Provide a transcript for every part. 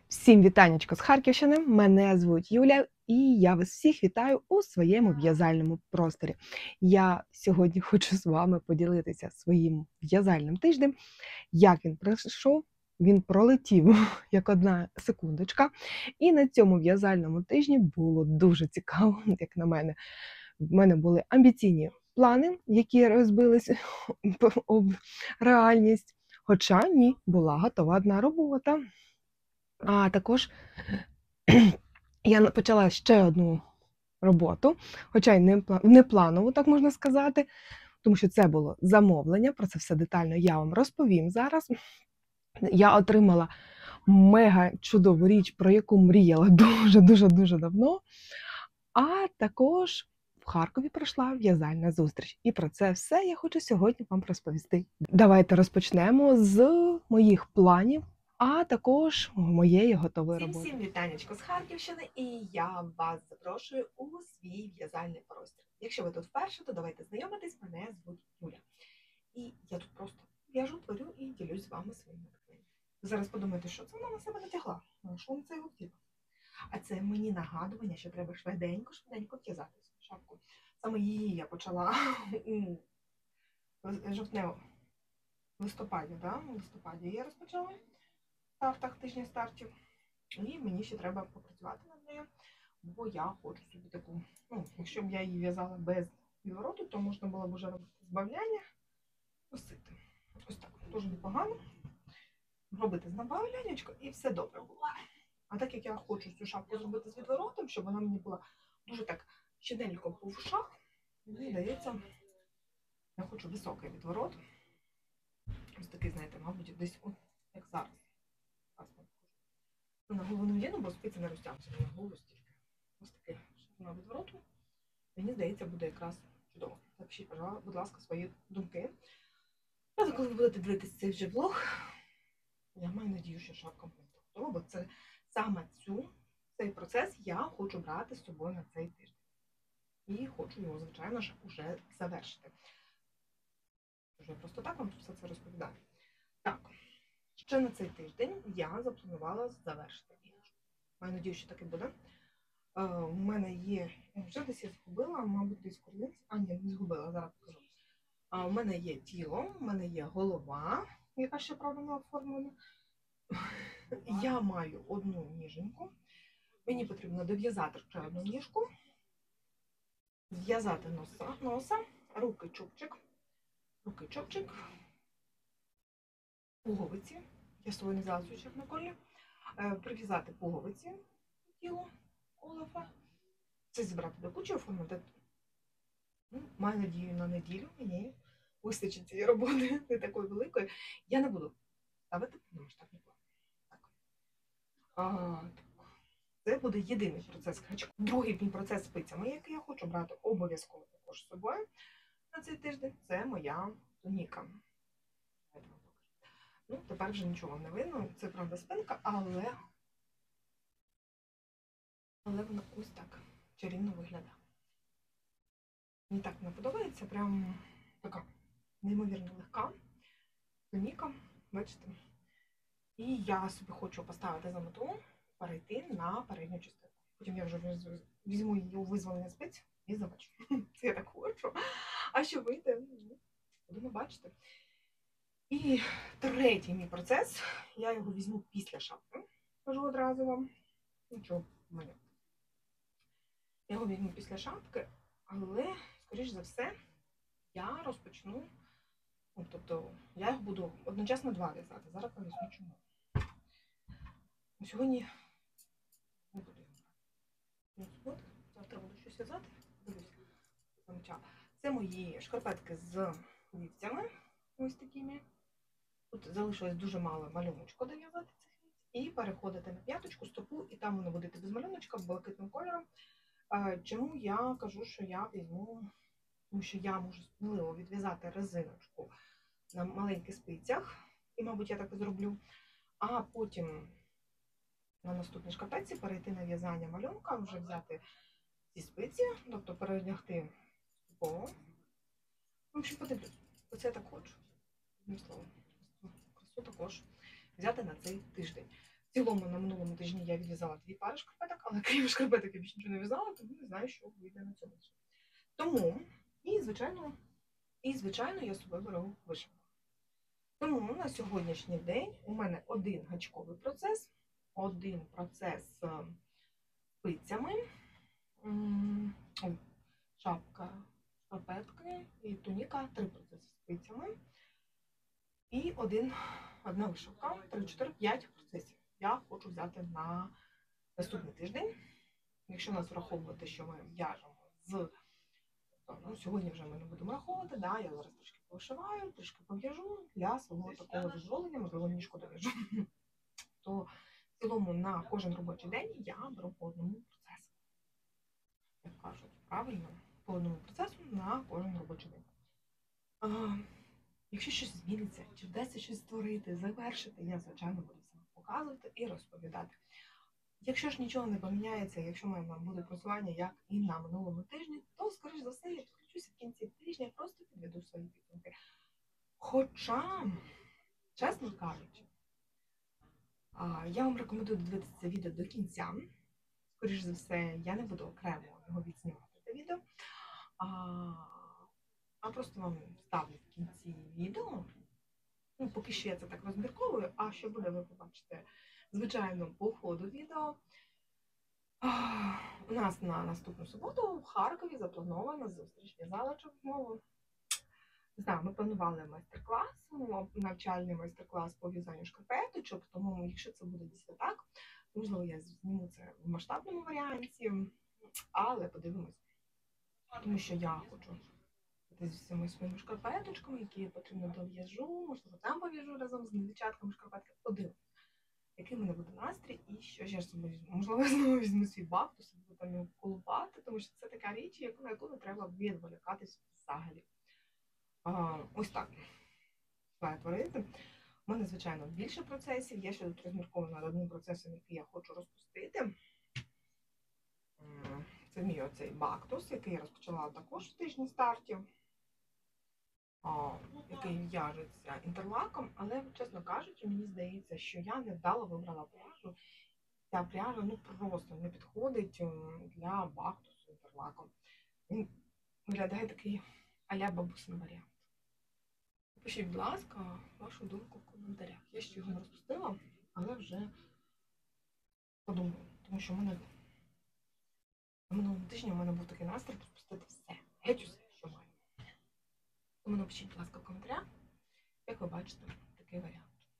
Всім вітанечко з Харківщини, мене звуть Юля, і я вас всіх вітаю у своєму в'язальному просторі. Я сьогодні хочу з вами поділитися своїм в'язальним тижнем. Як він пройшов, він пролетів як одна секундочка. І на цьому в'язальному тижні було дуже цікаво, як на мене. В мене були амбіційні плани, які розбилися об реальність. Хоча ні, була готова одна робота. А також я почала ще одну роботу, хоча й не планову, так можна сказати, тому що це було замовлення, про це все детально я вам розповім зараз. Я отримала мега чудову річ, про яку мріяла дуже-дуже давно, а також в Харкові пройшла в'язальна зустріч. І про це все я хочу сьогодні вам розповісти. Давайте розпочнемо з моїх планів, а також моєї готової роботи. Всім вітанечко з Харківщини, і я вас запрошую у свій в'язальний простір. Якщо ви тут вперше, то давайте знайомитись, мене звуть Юля. І я тут просто в'яжу, творю і ділюсь з вами своїми тканинами. Ви зараз подумаєте, що це вона на себе натягла, що на це його втіла. А це мені нагадування, що треба швиденько в'язати цю шапку. Саме її я почала у листопаді, я розпочала. Стартах, тижня стартів. І мені ще треба попрацювати над нею, бо я хочу собі таку, якщо б я її в'язала без відвороту, то можна було б вже робити збавляння, носити. Ось так, дуже непогано. Робити збавляннячко і все добре було. А так як я хочу цю шапку зробити з відворотом, щоб вона мені була дуже так щоденько по вушах, мені здається, я хочу високий відворот. Ось такий, знаєте, мабуть, десь як зараз. На голову не вдіну, бо спиці не розтягнуться на голову стільки. Ось таке на відвороту. Мені здається, буде якраз чудово. Запишіть, будь ласка, свої думки. Правда, коли ви будете дивитися цей вже влог, я маю надію, що шапка буде готова, бо це саме цей процес я хочу брати з собою на цей тиждень. І хочу його, звичайно ж, уже завершити. Вже просто так вам все це розповідаю. Так. Ще на цей тиждень я запланувала завершити іграшку. Маю надію, що так і буде. У мене є, вже десь я згубила, мабуть, десь курлиць. А, ні, не згубила, зараз покажу. У мене є тіло, у мене є голова, яка ще правильно оформлена. Я маю одну ніженьку. Мені потрібно дов'язати ще одну ніжку, зв'язати носа, руки чопчик, пуговиці. Я з собою не взяла свічок на колі. Прив'язати пуговиці до тілу колофа. Це зібрати до кучі, оформити. Маю надію на неділю, мені вистачить цієї роботи, не такої великої. Я не буду ставити повномасштабний план. Так. Це буде єдиний процес гачку. Другий мій процес спицями, який я хочу брати обов'язково також з собою на цей тиждень, це моя туніка. Тепер вже нічого не видно, це правда спинка, але вона ось так чарівно виглядає. Мені так не подобається, прям така неймовірно легка туніка, бачите. І я собі хочу поставити за мету перейти на передню частину. Потім я вже візьму її у визволення спиць і завершу. Це я так хочу. А що вийде? Будемо бачити. І третій мій процес, я його візьму після шапки, кажу одразу вам. Нічого в мене. Я його візьму після шапки, але, скоріш за все, я розпочну, тобто я їх буду одночасно два в'язати. Зараз поясню чому. Сьогодні не буду їх. Завтра буду щось в'язати. Це мої шкарпетки з вівцями, ось такими. Тут залишилось дуже мало малюночку дов'язати цих вівць. І переходити на п'яточку, стопу, і там воно буде без малюночка, блакитним кольором. Чому я кажу, що я візьму, тому що я можу сміливо відв'язати резиночку на маленьких спицях, і, мабуть, я так і зроблю, а потім на наступній шкарпетці перейти на в'язання малюнка, вже взяти ці спиці, тобто переодягти стопу. В общем, подивлюсь, оце я так хочу, одним словом. Красу також взяти на цей тиждень. В цілому на минулому тижні я відв'язала 2 пари шкарпеток, але крім шкарпеток я більше нічого не в'язала, тому не знаю, що вийде на цьому. Тому, звичайно, я з собою беру вишивку. Тому на сьогоднішній день у мене один гачковий процес, один процес з спицями, шапка, шкарпетки і туніка, 3 процеси з спицями. І одна вишивка, 3, 4, 5 процесів. Я хочу взяти на наступний тиждень. Якщо нас враховувати, що ми в'яжемо сьогодні вже ми не будемо враховувати, да, я зараз трішки повишиваю, трішки пов'яжу для свого такого дозволення, можливо, ніжку дов'яжу. То в цілому на кожен робочий день я беру по одному процесу. Як кажуть, правильно, по одному процесу на кожен робочий день. Якщо щось зміниться, чи вдасться щось створити, завершити, я, звичайно, буду все показувати і розповідати. Якщо ж нічого не поміняється, якщо в мене буде просування, як і на минулому тижні, то, скоріш за все, я підключуся в кінці тижня, просто підведу свої підсумки. Хоча, чесно кажучи, я вам рекомендую дивитися це відео до кінця. Скоріш за все, я не буду окремо його відснімати, це відео, а просто вам ставлю в кінці відео. Ну, поки що я це так розмірковую, а що буде, ви побачите, звичайно, по ходу відео. У нас на наступну суботу в Харкові запланована зустріч в'язалочок знову. Не знаю, ми планували майстер-клас, навчальний майстер-клас по в'язанню шкарпеточок, тому якщо це буде дійсно так, можливо, я зніму це в масштабному варіанті, але подивимось. Тому що я хочу з усіма своїми шкарпеточками, які потрібно дов'яжу, можливо, там пов'яжу разом з дівчатками шкарпетки, подивимось, який в мене буде настрій і що ж я собі, можливо, знову візьму свій бактус, буду там його колупати, тому що це така річ, на яку не треба відволікатись взагалі. Ось так. Творити. У мене, звичайно, більше процесів. Я ще тут розмірковую над одним процесом, який я хочу розпустити. Це мій оцей бактус, який я розпочала також в тижні стартів, який в'яжеться інтерлаком, але, чесно кажучи, мені здається, що я невдало вибрала пряжу. Ця пряжа просто не підходить для бактусу інтерлаком. Він виглядає такий а-ля бабусин варіант. Пишіть, будь ласка, вашу думку в коментарях. Я ще його не розпустила, але вже подумаю. Тому що в мене на минулому тижні у мене був такий настрій розпустити все. Геть усе, що маю. Тому напишіть, будь ласка, в коментарях, як ви бачите такий варіант.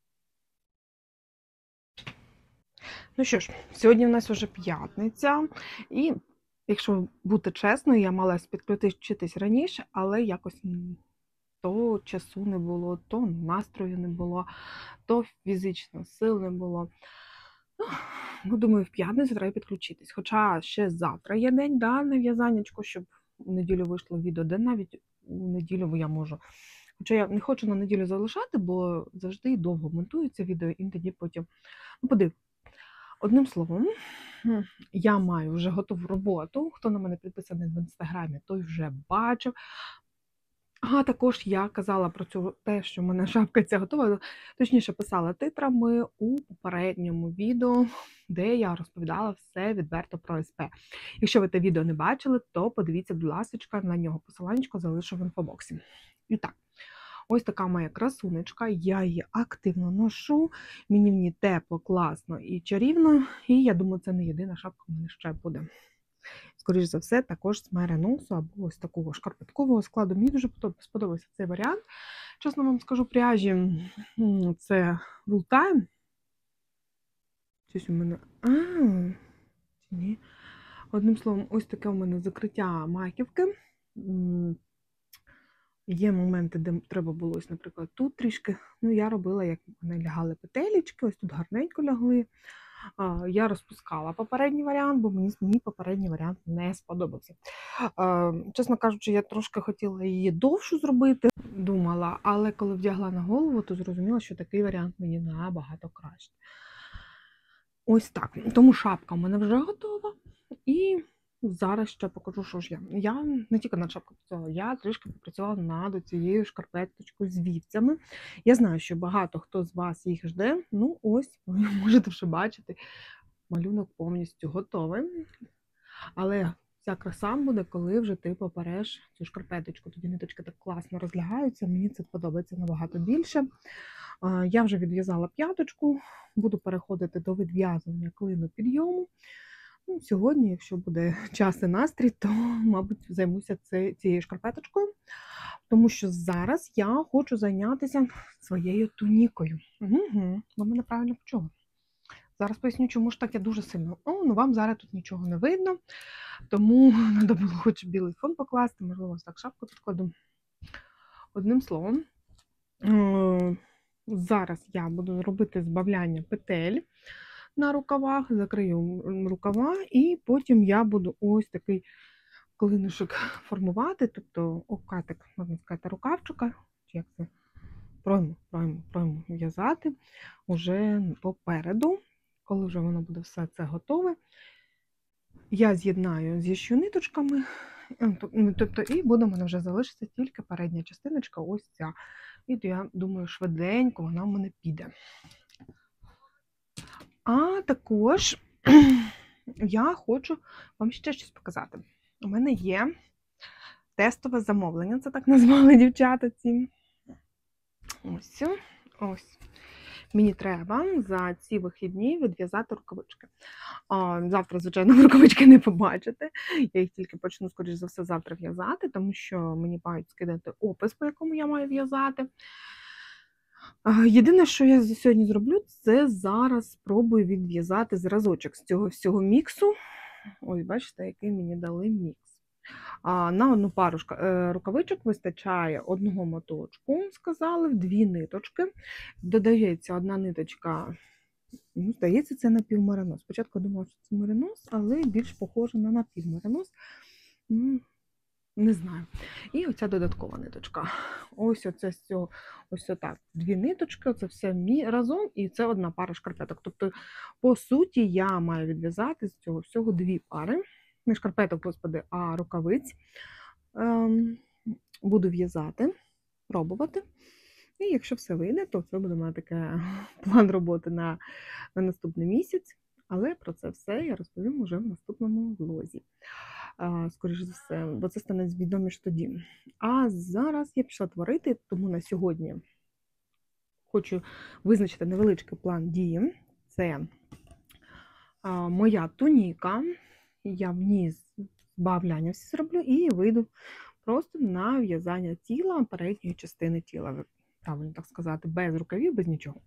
Ну що ж, сьогодні в нас вже п'ятниця, і якщо бути чесною, я мала підключитись раніше, але якось то часу не було, то настрою не було, то фізично сил не було. Ну, думаю, в п'ятницю треба підключитись. Хоча ще завтра є день, да, на в'язаннячку, щоб у неділю вийшло відео, де навіть у неділю я можу. Хоча я не хочу на неділю залишати, бо завжди довго монтується відео, і тоді потім... Ну, подивіться. Одним словом, я маю вже готову роботу. Хто на мене підписаний в інстаграмі, той вже бачив. Також я казала про те, що в мене шапка ця готова, точніше писала титрами у попередньому відео, де я розповідала все відверто про СП. Якщо ви те відео не бачили, то подивіться, будь ласка, на нього посиланнячко залишу в інфобоксі. І так, ось така моя красунечка, я її активно ношу, мені в ній тепло, класно і чарівно, і я думаю, це не єдина шапка в мене ще буде. Скоріше за все, також з мериносу або ось такого шкарпеткового складу. Мені дуже сподобався цей варіант. Чесно вам скажу, пряжі це Wooltime. Щось у мене... ні. Одним словом, ось таке у мене закриття маківки. Є моменти, де треба було, ось, наприклад, тут трішки. Ну, я робила, як вони лягали петелечки, ось тут гарненько лягли. Я розпускала попередній варіант, бо мені попередній варіант не сподобався. Чесно кажучи, я трошки хотіла її довшу зробити, думала, але коли вдягла на голову, то зрозуміла, що такий варіант мені набагато краще. Ось так. Тому шапка в мене вже готова. І зараз ще покажу, що ж я. Я не тільки над шапкою працювала, я трішки попрацювала над цією шкарпеточкою з вівцями. Я знаю, що багато хто з вас їх жде. Ну ось, ви можете вже бачити, малюнок повністю готовий. Але ця краса буде, коли вже ти попереш цю шкарпеточку. Тоді ниточки так класно розлягаються, мені це подобається набагато більше. Я вже відв'язала п'яточку, буду переходити до відв'язування клину підйому. Ну, сьогодні, якщо буде час і настрій, то, мабуть, займуся цією шкарпеточкою, тому що зараз я хочу зайнятися своєю тунікою. Угу, ви мене правильно почули. Зараз поясню, чому ж так я дуже сильно. Ну, вам зараз тут нічого не видно, тому треба було хоч білий фон покласти, можливо, ось так шапку підкладу. Одним словом, зараз я буду робити збавляння петель на рукавах, закрию рукава, і потім я буду ось такий клинушок формувати, тобто окатик, можна сказати, рукавчика, чи як це, пройму в'язати уже попереду. Коли вже воно буде все це готове, я з'єднаю зі ниточками, тобто, і буде в мене вже залишиться тільки передня частиночка, ось ця. І я думаю, швиденько вона в мене піде. А також я хочу вам ще щось показати. У мене є тестове замовлення, це так назвали дівчата ці. Ось. Мені треба за ці вихідні відв'язати рукавички. Завтра, звичайно, рукавички не побачите. Я їх тільки почну, скоріш за все, завтра в'язати, тому що мені мають скидати опис, по якому я маю в'язати. Єдине, що я сьогодні зроблю, це зараз спробую відв'язати зразочок з цього всього міксу. Ось, бачите, який мені дали мікс. На одну пару рукавичок вистачає одного моточку, сказали, в 2 ниточки. Додається одна ниточка, здається, це напівмеринос. Спочатку думала, що це меринос, але більш похоже на напівмеринос. Не знаю. І оця додаткова ниточка. Ось оце з цього, ось отак. 2 ниточки, це все разом, і це одна пара шкарпеток. Тобто, по суті, я маю відв'язати з цього всього 2 пари. Не шкарпеток, господи, а рукавиць. Буду в'язати, пробувати. І якщо все вийде, то це буде у мене таке план роботи на наступний місяць. Але про це все я розповім уже в наступному влозі. Скоріше за все, бо це стане відоміше тоді. А зараз я пішла творити, тому на сьогодні хочу визначити невеличкий план дії. Це моя туніка. Я в ній збавляння всі зроблю і вийду просто на в'язання тіла, передньої частини тіла, правильно так сказати, без рукавів, без нічого.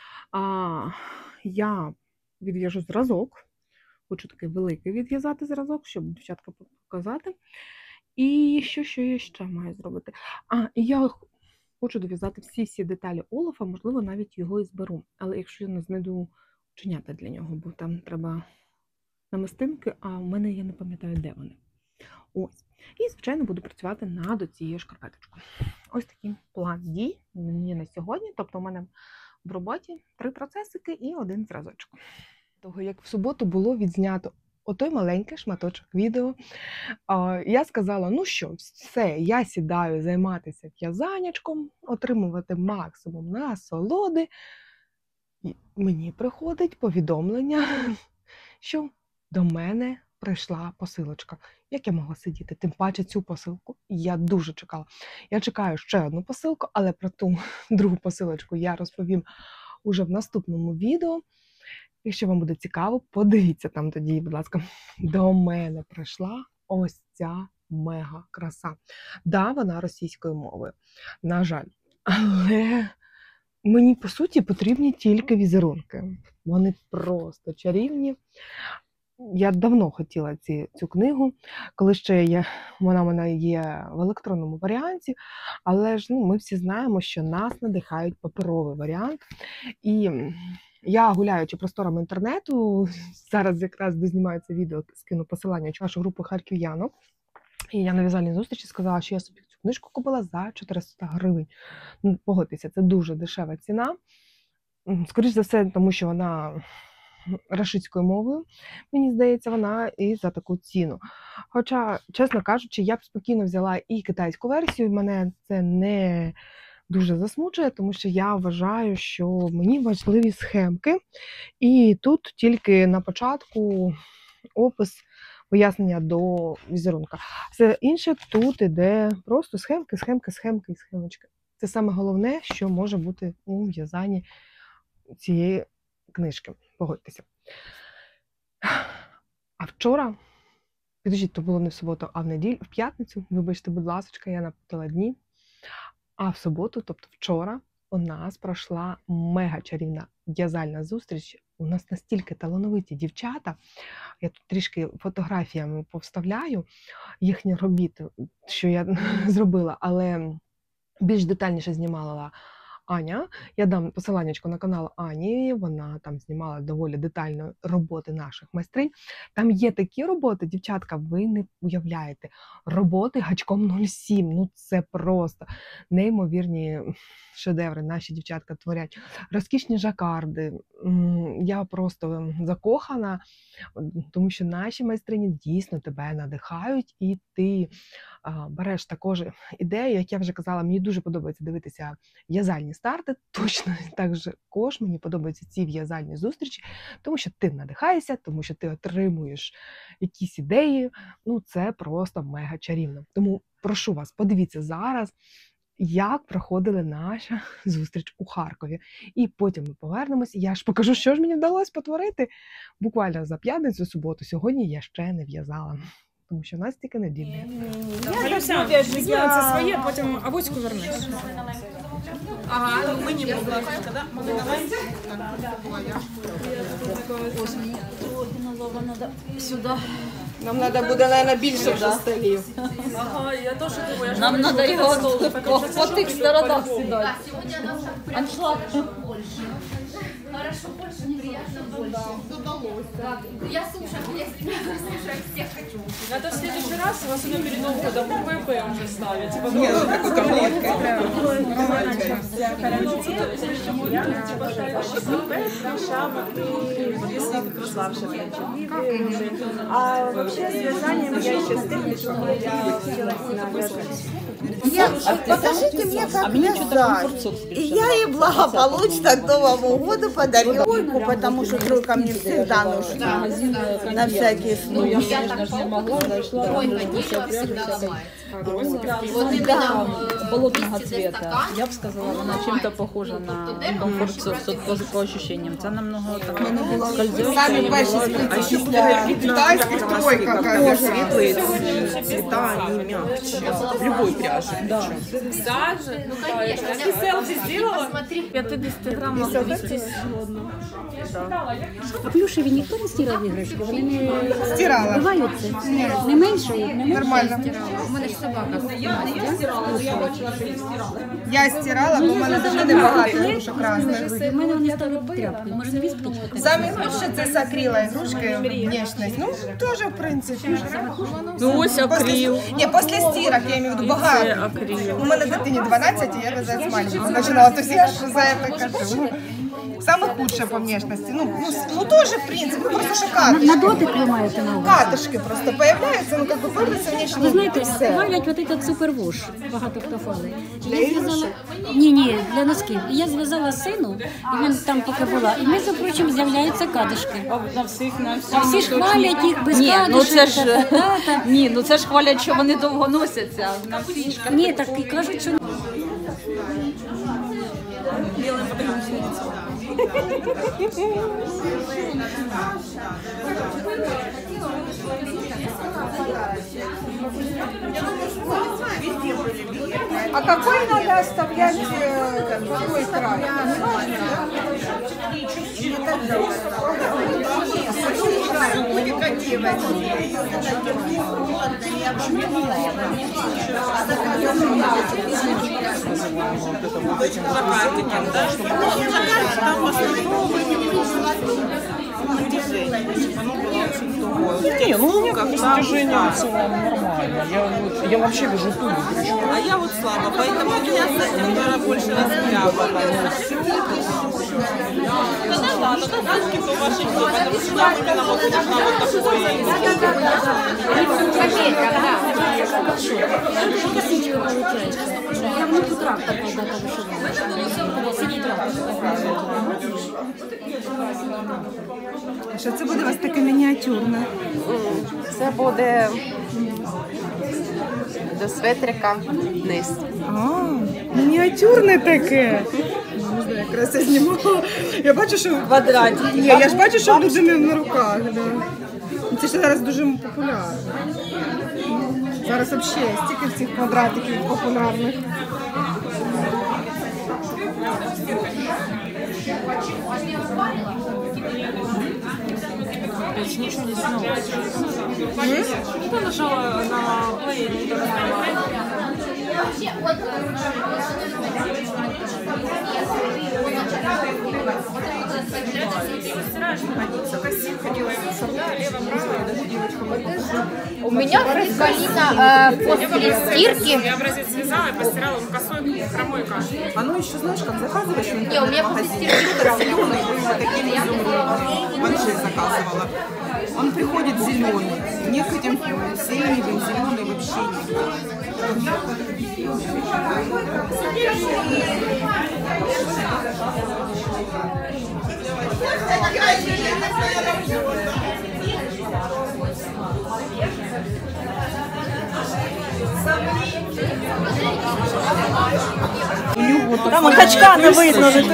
Я відв'яжу зразок, хочу такий великий відв'язати зразок, щоб дівчатка показати. І що я ще маю зробити? І я хочу дов'язати всі деталі Олафа, можливо, навіть його і зберу. Але якщо я не знайду чинята для нього, бо там треба намистинки, а в мене я не пам'ятаю, де вони. Ось. І, звичайно, буду працювати над цією шкарпеточкою. Ось такий план дій мені на сьогодні. Тобто у мене в роботі 3 процесики і 1 зразочок. Того, як в суботу було відзнято отой маленький шматочок відео, я сказала, ну що, все, я сідаю займатися в'язаннячком, отримувати максимум насолоди. І мені приходить повідомлення, що до мене прийшла посилочка. Як я могла сидіти? Тим паче цю посилку я дуже чекала. Я чекаю ще одну посилку, але про ту другу посилочку я розповім уже в наступному відео. Якщо вам буде цікаво, подивіться там тоді, будь ласка. До мене прийшла ось ця мега краса. Да, вона російською мовою, на жаль. Але мені, по суті, потрібні тільки візерунки. Вони просто чарівні. Я давно хотіла цю книгу, коли ще вона в мене є в електронному варіанті, але ж ми всі знаємо, що нас надихають паперовий варіант. І я, гуляючи просторами інтернету, зараз якраз дознімаю це відео, скину посилання в вашу групу харків'янок, і я на в'язальній зустрічі сказала, що я собі цю книжку купила за 400 гривень. Погодьтеся, це дуже дешева ціна. Скоріше за все, тому що вона рашидською мовою, мені здається, вона і за таку ціну. Хоча, чесно кажучи, я б спокійно взяла і китайську версію, мене це не дуже засмучує, тому що я вважаю, що мені важливі схемки. І тут тільки на початку опис, пояснення до візерунка. Все інше тут іде просто схемки, схемки, схемки і схемочки. Це саме головне, що може бути у в'язанні цієї книжки. Погодьтеся. А вчора, підождіть, то було не в суботу, а в неділю, в п'ятницю, вибачте, будь ласка, я наплутала дні. А в суботу, тобто вчора, у нас пройшла мега чарівна в'язальна зустріч. У нас настільки талановиті дівчата. Я тут трішки фотографіями повставляю їхні робіти, що я зробила, але більш детальніше знімала Аня. Я дам посиланнячко на канал Ані, вона там знімала доволі детально роботи наших майстринь. Там є такі роботи, дівчатка, ви не уявляєте. Роботи гачком 07, ну це просто неймовірні шедеври наші дівчатка творять. Розкішні жакарди. Я просто закохана, тому що наші майстрині дійсно тебе надихають, і ти береш також ідею, як я вже казала, мені дуже подобається дивитися в'язальні старти, точно також мені подобаються ці в'язальні зустрічі, тому що ти надихаєшся, тому що ти отримуєш якісь ідеї, ну це просто мега чарівно. Тому прошу вас, подивіться зараз, як проходила наша зустріч у Харкові. І потім ми повернемось, я ж покажу, що ж мені вдалося потворити буквально за п'ятницю, суботу. Сьогодні я ще не в'язала, тому що в нас тільки неділя. Галюся, візьми це своє, потім авоську вернеш. Ага, ну мені, будь ласка, да? Сюди. Нам треба буде, мабуть, більше вже столів. Ага, я теж думаю, Нам треба його по тих сторонах сідати. Аншлаг. Хорошо, больше неприятно больше. Я слушаю, всех хочу. надо в следующий раз, особенно перед Новым годом, ВП уже ставить. Ні, ну таку таблетку. А вообще с вязанием я еще с тем, что я училась на Покажите мне, как вязать. И я ей благополучно к Новому году подарила тройку, потому что тройка мне всегда нужна. На всякий случай. Я ж не могла, зайшла. Вот именно Болотного цвета. Я б сказала, вона чим-то похожа на комфорт по ощущениям. Це намного так скользюще. Самі перші після Китайських тройка, каже, світлий цвіта, вони м'якші. В любой пряжі. Даже? Ну, конечно. Ты селфи сделала? Посмотри. 50 грамах 200. А плюшеві ніхто не стирав іграшки? Вони не Стирала. вбиваються? Не менше? Нормально. У мене ж собака. Я стирала, бо в мене дуже небагато ігрушок різних. У мене вони стали тряпкою. Може, дві спички? Самі лучше це з акрила ігрушки, внешність. Ну, теж, в принципі. Ну ось акрил. Ні, після стирок, я маю в виду багато. У мене дитині 12, і я вязать з маленького починала. То я ж за це кажу. Саме худше по внешності. Ну тоже, в принципі, просто що На катышки. дотик ви маєте на увазі? Катышки просто появляються, ну как бы появляется внешний Ви вид, і знаєте, все. хвалять вот этот супервош, багато хто хвалить. Я зв'язала, ні, для носків. І я зв'язала сину, і він там поки була. І, між прочим, з'являються катишки. А всі ж хвалять їх без Ні, катишок. ну це ж та-та-та. ні, ну це ж хвалять, що вони довго носяться на фішках. Ні, так і кажуть, що А какой надо оставлять, какой край? Не, ну у меня как достижение в целом нормально. Я вообще вижу ту игрушку. А я вот слабо, поэтому у меня с этим больше разбирала. Косичка получается. Я внутрь трактор когда-то вышивала. Синий трактор. Що це буде у вас таке мініатюрне? Це буде до светрика низ. А, мініатюрне таке. Не знаю, якраз я знімала. Я бачу, що Квадраті. Ні, я ж бачу, що в людини на руках. Да. Це ж зараз дуже популярно. Зараз взагалі стільки всіх квадратиків популярних. Ничего не сняла. Ты нажала на плей, не У меня Галина после стирки. Я образец связала и постирала в косой хромой каши. Оно еще, знаешь, как заказываешь в Не, у меня после стирки. зеленый, таким изумрудом. Большой заказывала. Он приходит зеленый. Не к этим сиреневым, зеленый вообще нет. Там очка не видно, Це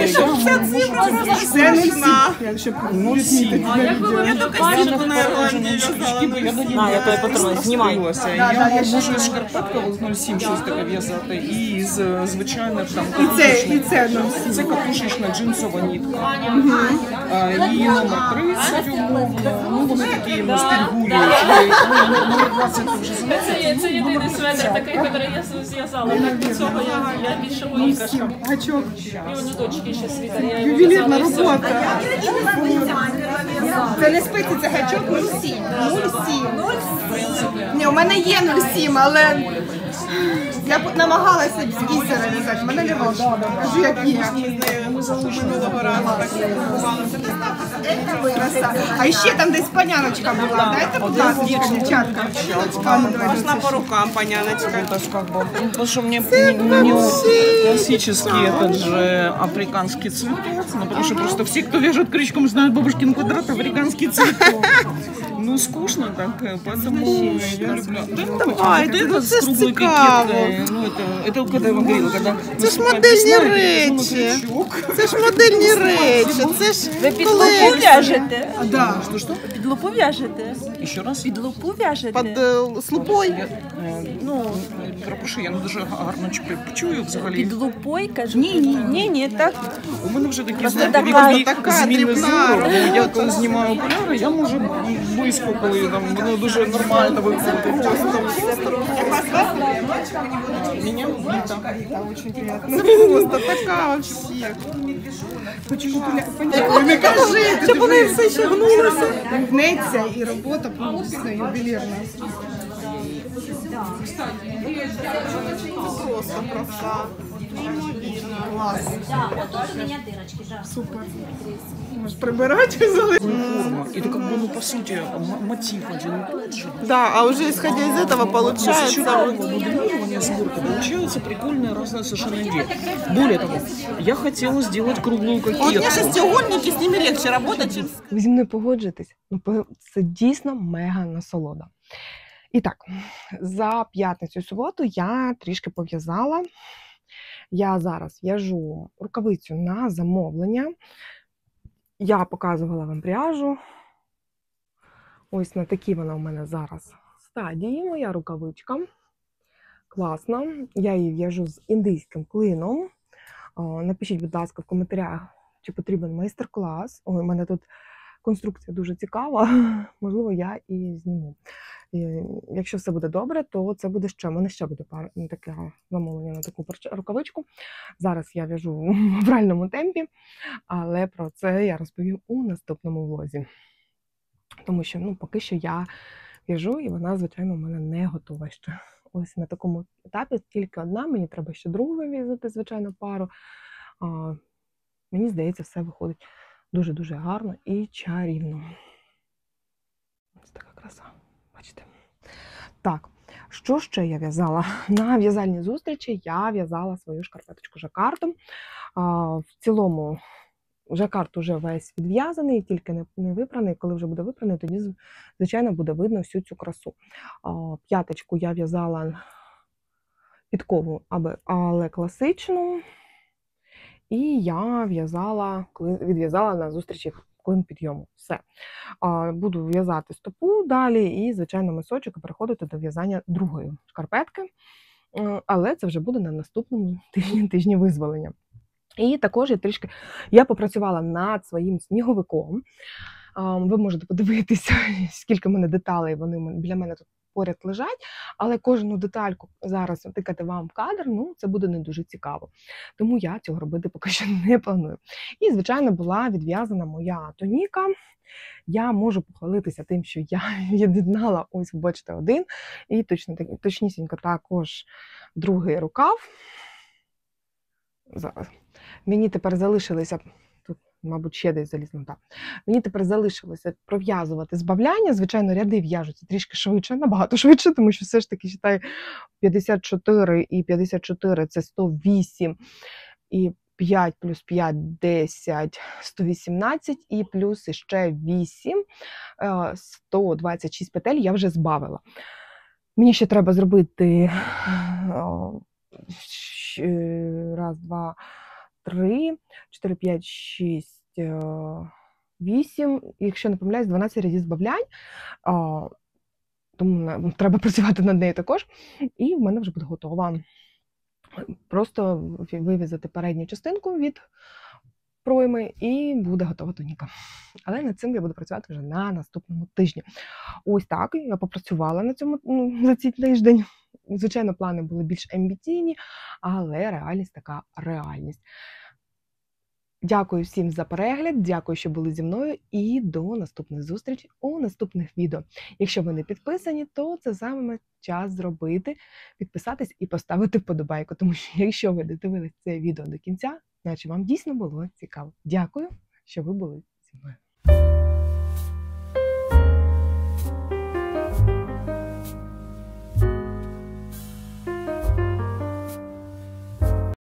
не щоб Ну, сім. Я только сильно, наверное, Я тебе потримаю, знімай. Я можу із шкарпетка 0,7 щось таке в'язати, і з звичайних там і це це капушечна джинсова нитка. Її номер 30 умовно, ну вони такі стильгулюють. Номер 20 це вже занесено. Це єдиний светр такий, який я зв'язала. Від цього я більше воїкашка. гачок. І у дочки ще світа. Ювелірна робота. Це не спиці, це гачок 0,7. 0,7. Ні, у мене є 0,7, але я намагалася з бісера в'язати. В мене нема. Кажу, як є. Краса. А ще там десь паняночка була. Дайте, будь ласка, дівчатка. Пошла по рукам, поняночка. Это ж как бы, потому что мне классический этот же африканский цветок, ну, потому что просто все, кто вяжет крючком, знают бабушкин квадрат, африканский цветок. Ну, скучно так, поэтому я люблю. Давай, это с круглой кокеткой. Ну, это когда я вам говорила, когда Це ж модельні речі. Це ж модельні речі. Це ж ви під лупу в'яжете? Да. Что? Під лупу в'яжете? Еще раз? Під лупу в'яжете? Під з лупою? Ну, перепрошую, я не дуже гарно чую взагалі. Під лупою, кажу? Ні, так. У мене вже такі, Просто знаєте, така зміни дрібна. зору. Я коли знімаю окуляри, я можу близько, коли там воно дуже нормально виходить. Меня? Очень приятно. Просто така вообще. Хочу не кажи, щоб вони все ще гнулося. Гнеться і робота повністю ювелірна. Просто краса. Клас. Да, вот тут у меня дырочки, жарко. Супер. Можеш прибирати взяли. Форма. Это как бы, ну, по сути, мотив один и тот же. Да, а уже исходя из этого За счет получается... такого моделирования сборки получается прикольная разная совершенно идея. Более того, я хотела сделать круглую Вот кокетку. мне шестиугольники, с ними легче работать. Ви зі мною погоджуєтесь? Ну, це дійсно мега насолода. І так, за п'ятницю і суботу я трішки пов'язала. Я зараз в'яжу рукавицю на замовлення. Я показувала вам пряжу. Ось на такій вона у мене зараз стадії. Моя рукавичка. Класна. Я її в'яжу з індійським клином. Напишіть, будь ласка, в коментарях, чи потрібен майстер-клас. Ой, у мене тут конструкція дуже цікава. Можливо, я і зніму. І якщо все буде добре, то це буде ще. У мене ще буде таке замовлення на таку рукавичку. Зараз я в'яжу в реальному темпі, але про це я розповім у наступному влозі. Тому що, ну, поки що я в'яжу, і вона, звичайно, у мене не готова ще. Ось на такому етапі тільки одна, мені треба ще другу в'язати, звичайно, пару. мені здається, все виходить дуже-дуже гарно і чарівно. Ось така краса, бачите. Так, що ще я в'язала? На в'язальній зустрічі я в'язала свою шкарпеточку жакартом. В цілому жакард уже весь відв'язаний, тільки не випраний. Коли вже буде випраний, тоді, звичайно, буде видно всю цю красу. П'яточку я в'язала підкову, але класичну. І я відв'язала на зустрічі клин підйому. Все. Буду в'язати стопу далі і, звичайно, мисочок і переходити до в'язання другої шкарпетки. Але це вже буде на наступному тижні визволення. І також я попрацювала над своїм сніговиком. Ви можете подивитися, скільки в мене деталей, вони біля мене тут поряд лежать, але кожну детальку зараз тикати вам в кадр, це буде не дуже цікаво. Тому я цього робити поки що не планую. І, звичайно, була відв'язана моя туніка. Я можу похвалитися тим, що я від'єднала, ось ви бачите, один, і точнісінько також другий рукав. Зараз. Мені тепер залишилося, тут, мабуть, ще десь залізно, так. Мені тепер залишилося пров'язувати збавляння. Звичайно, ряди в'яжуться трішки швидше, набагато швидше, тому що все ж таки, вважаю, 54 і 54 – це 108, і 5 плюс 5 – 10, 118, і плюс ще 8, 126 петель я вже збавила. Мені ще треба зробити раз, два, 3, 4, 5, 6, 8, якщо не помиляюсь, 12 рядів збавлянь, тому треба працювати над нею також. І в мене вже буде готова просто вив'язати передню частинку від пройми і буде готова туніка. Але над цим я буду працювати вже на наступному тижні. Ось так, я попрацювала за цей тиждень. Звичайно, плани були більш амбіційні, але реальність така реальність. Дякую всім за перегляд, дякую, що були зі мною, і до наступних зустрічей у наступних відео. Якщо ви не підписані, то це саме час зробити, підписатись і поставити вподобайку, тому що якщо ви додивились це відео до кінця, значить вам дійсно було цікаво. Дякую, що ви були зі мною.